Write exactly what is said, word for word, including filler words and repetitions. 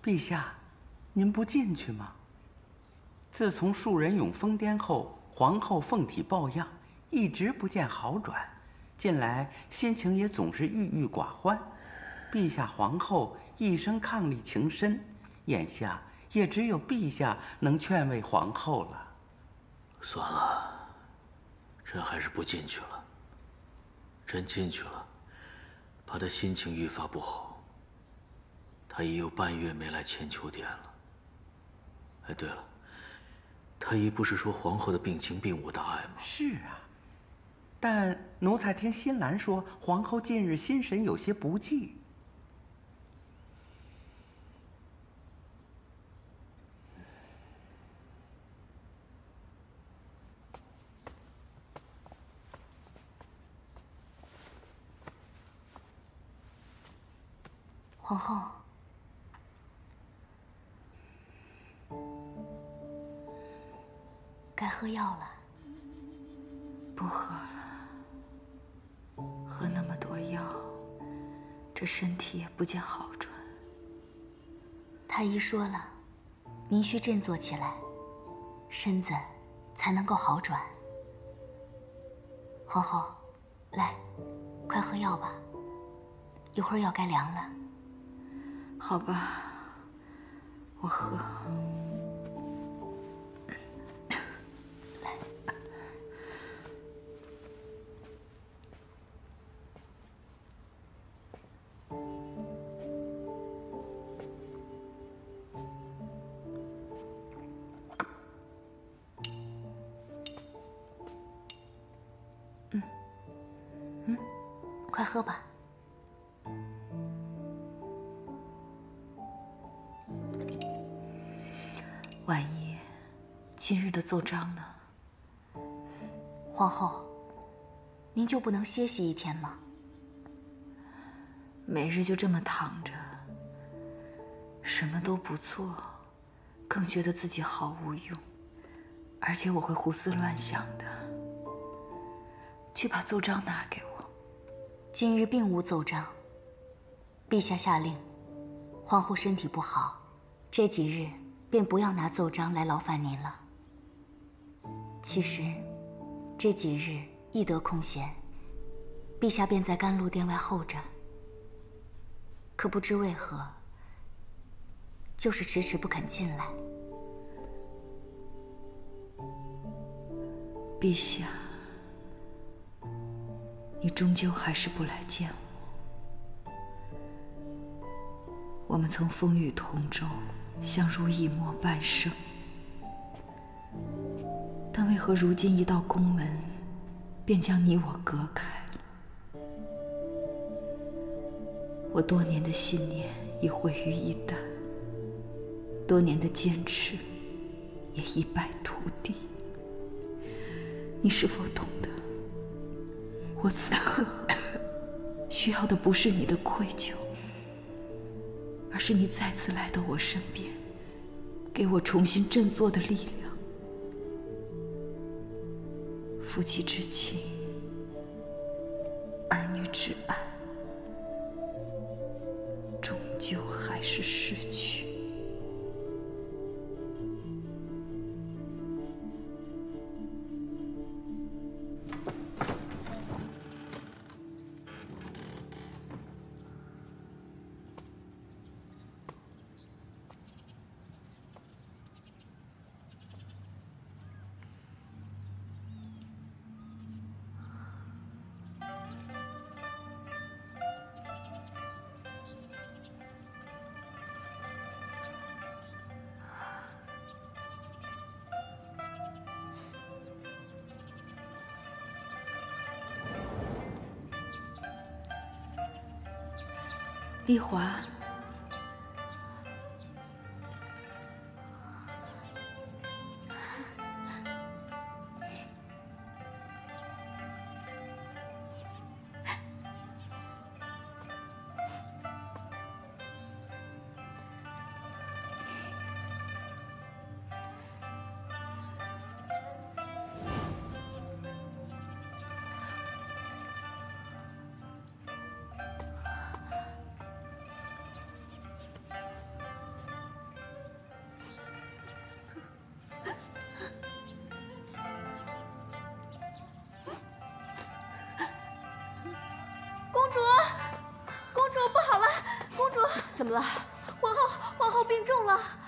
陛下，您不进去吗？自从庶人永疯癫后，皇后凤体抱恙，一直不见好转，近来心情也总是郁郁寡欢。陛下、皇后一生伉俪情深，眼下也只有陛下能劝慰皇后了。 算了，朕还是不进去了。朕进去了，怕他心情愈发不好。他已有半月没来千秋殿了。哎，对了，太医不是说皇后的病情并无大碍吗？ 是啊，但奴才听新兰说，皇后近日心神有些不济。 皇后，该喝药了。 不喝了，喝那么多药，这身体也不见好转。 太医说了，您需振作起来，身子才能够好转。皇后，来，快喝药吧，一会儿药该凉了。 好吧，我喝。 来，嗯，嗯，快喝吧。 婉仪，今日的奏章呢？ 皇后，您就不能歇息一天吗？ 每日就这么躺着，什么都不做，更觉得自己毫无用，而且我会胡思乱想的。去把奏章拿给我。 今日并无奏章。陛下下令，皇后身体不好，这几日便不要拿奏章来劳烦您了。其实，这几日一得空闲，陛下便在甘露殿外候着。可不知为何，就是迟迟不肯进来。 陛下，你终究还是不来见我。我们曾风雨同舟，相濡以沫半生，但为何如今一到宫门，便将你我隔开了？我多年的信念已毁于一旦，多年的坚持也一败涂地。你是否懂得，我此刻需要的不是你的愧疚，而是你再次来到我身边，给我重新振作的力量。夫妻之情，儿女之爱，终究还是失去。丽华， 怎么了？皇后，皇后病重了。